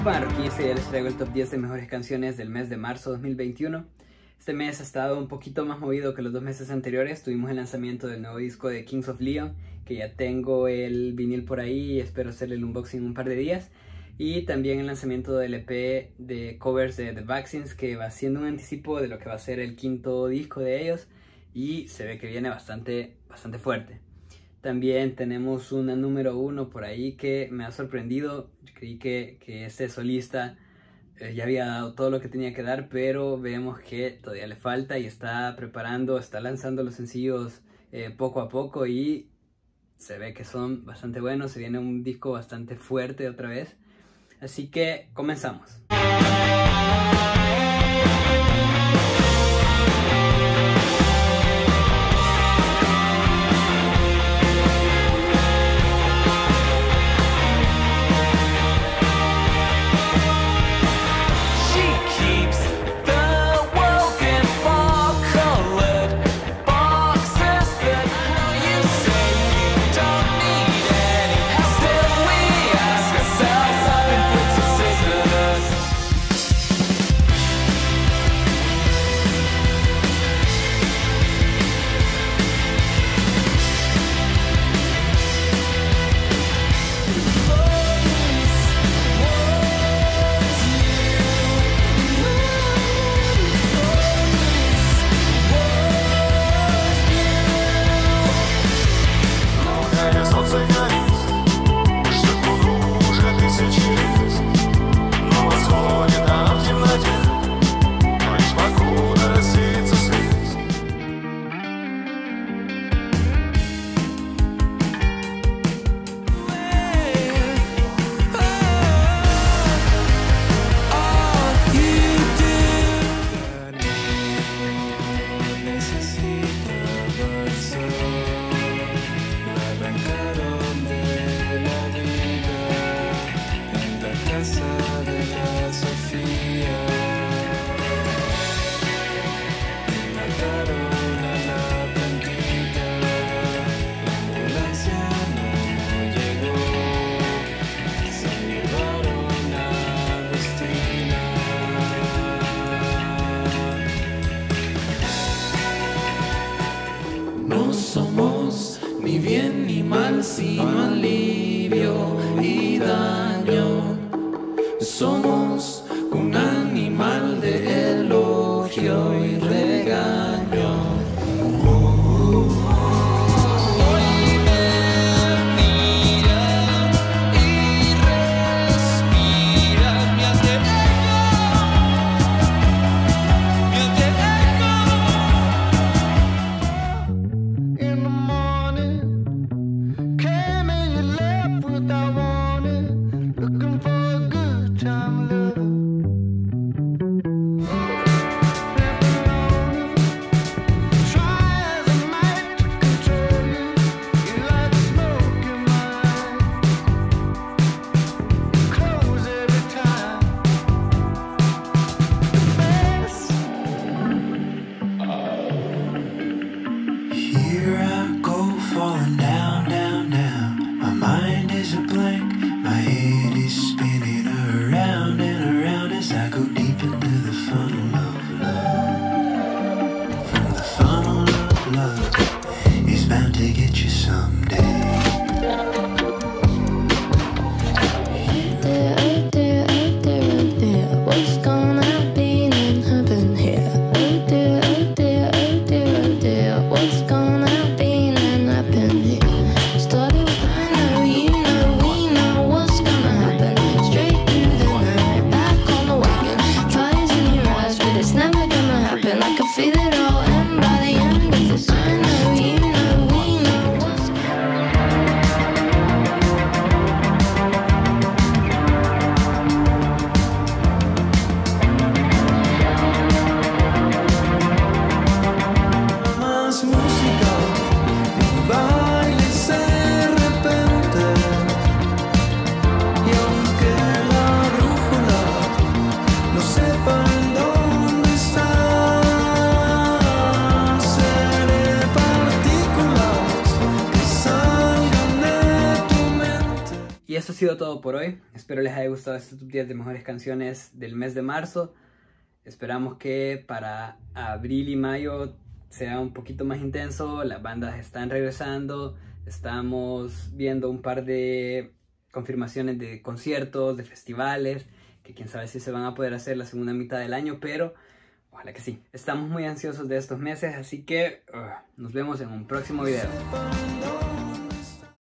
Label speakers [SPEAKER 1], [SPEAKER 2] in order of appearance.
[SPEAKER 1] Marroquíes y ya les traigo el top 10 de mejores canciones del mes de marzo 2021. Este mes ha estado un poquito más movido que los 2 meses anteriores. Tuvimos el lanzamiento del nuevo disco de Kings of Leon, que ya tengo el vinil por ahí y espero hacerle el unboxing en un par de días. Y también el lanzamiento del EP de covers de The Vaccines, que va siendo un anticipo de lo que va a ser el quinto disco de ellos y se ve que viene bastante fuerte. También tenemos una número 1 por ahí que me ha sorprendido. Yo creí que este solista ya había dado todo lo que tenía que dar, pero vemos que todavía le falta y está lanzando los sencillos poco a poco y se ve que son bastante buenos. Se viene un disco bastante fuerte otra vez, así que comenzamos.
[SPEAKER 2] No somos ni bien ni mal, sino alivio y daño. Somos un animal de elogio y regaño.
[SPEAKER 3] Looking for a good time.
[SPEAKER 1] Y eso ha sido todo por hoy. Espero les haya gustado este top 10 de mejores canciones del mes de marzo. Esperamos que para abril y mayo sea un poquito más intenso. Las bandas están regresando. Estamos viendo un par de confirmaciones de conciertos, de festivales, que quién sabe si se van a poder hacer la segunda mitad del año, pero ojalá que sí. Estamos muy ansiosos de estos meses, así que nos vemos en un próximo video.